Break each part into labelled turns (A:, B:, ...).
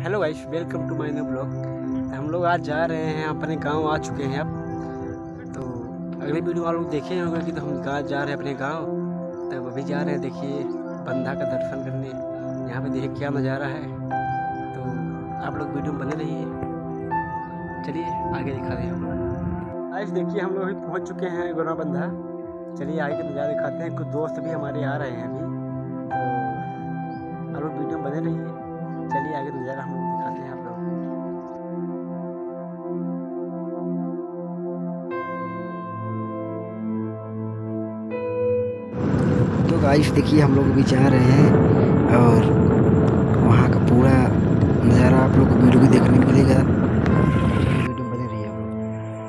A: Hello guys, welcome to my new blog. हम लोग आज जा रहे हैं, अपने गांव आ चुके हैं अब। तो अगली वीडियो आप लोग देखे होंगे कि तो हम गाँव जा रहे हैं अपने गांव। तब अभी जा रहे हैं, देखिए बंधा का दर्शन करने। यहाँ पे देखिए क्या नज़ारा है। तो आप लोग वीडियो में बने रहिए। चलिए आगे दिखा दें हम लोग। आज देखिए हम लोग अभी पहुँच चुके हैं गोरा बंधा। चलिए आगे के नज़ारा दिखाते हैं। कुछ दोस्त भी हमारे आ रहे हैं अभी। तो आप लोग वीडियो में बने रहिए। चलिए आगे नज़ारा हम लोग दिखाते हैं आप लोग।
B: तो गाइस देखिए हम लोग अभी जा रहे हैं और वहाँ का पूरा नज़ारा आप लोग को वीडियो भी देखने को मिलेगा। वीडियो में बने रहिए आप लोग।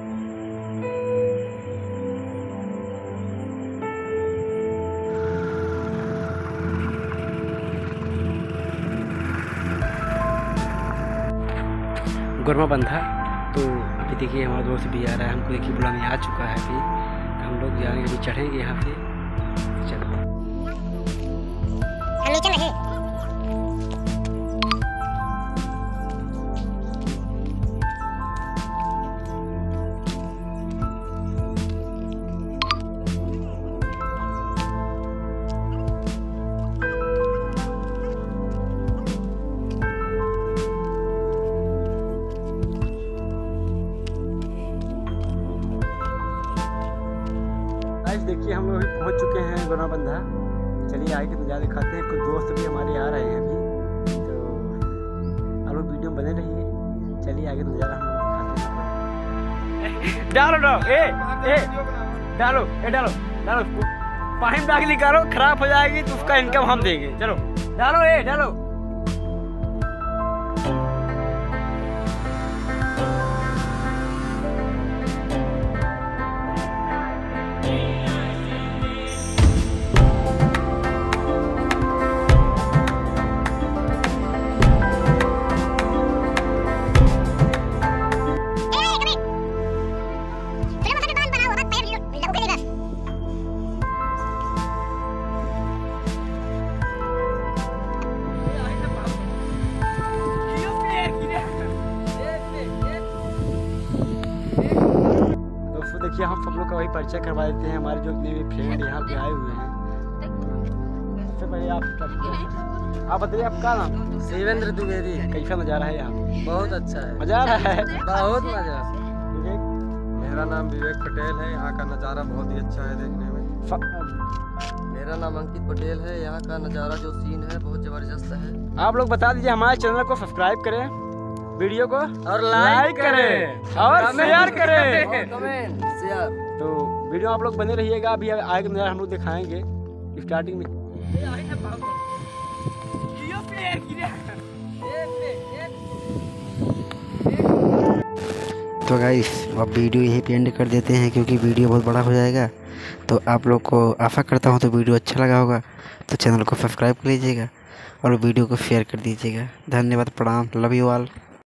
A: गोरमा बंधा। तो अभी देखिए हमारा दोस्त भी आ रहा है, हमको देखिए बुलाने आ चुका है अभी। तो हम लोग जाएंगे, अभी चढ़ेंगे यहाँ पे। चलो
C: हम नीचे लगे।
A: आज देखिए हम लोग अभी पहुँच चुके हैं गोरमा बंधा। चलिए आगे के नज़ारा दिखाते हैं। कुछ दोस्त भी हमारे आ रहे हैं अभी। तो आप लोग वीडियो में बने रहिए। चलिए आगे नज़ारा हम लोग दिखाते हैं। डालो डालो पानी में आग निकालो, खराब हो जाएगी तो उसका इनकम हम देंगे। चलो डालो। देखिए हम सब लोग का वही परिचय करवा देते हैं। हमारे जो जितने भी फ्रेंड यहाँ पे आए हुए हैं। सबसे पहले आप बताइए आपका नाम?
D: शिवेंद्र द्विवेदी।
A: कैसा नज़ारा है यहाँ?
D: बहुत अच्छा है,
A: मजा आ रहा है।
D: बहुत मजा।
E: मेरा नाम विवेक पटेल है। यहाँ का नज़ारा बहुत ही अच्छा है देखने में।
D: मेरा नाम अंकित पटेल है। यहाँ का नज़ारा जो सीन है बहुत ज़बरदस्त है।
A: आप लोग बता दीजिए, हमारे चैनल को सब्सक्राइब करें, वीडियो को
D: और लाइक
A: करें और शेयर करें।
D: Comment share.
A: तो वीडियो आप लोग बने रहिएगा। अभी आगे नज़ारा हम लोग दिखाएंगे स्टार्टिंग में।
B: तो गाइस अब वीडियो यहीं पे एंड कर देते हैं क्योंकि वीडियो बहुत बड़ा हो जाएगा। तो आप लोग को आशा करता हूँ तो वीडियो अच्छा लगा होगा। तो चैनल को सब्सक्राइब कर लीजिएगा और वीडियो को शेयर कर दीजिएगा। धन्यवाद, प्रणाम, लव यू ऑल।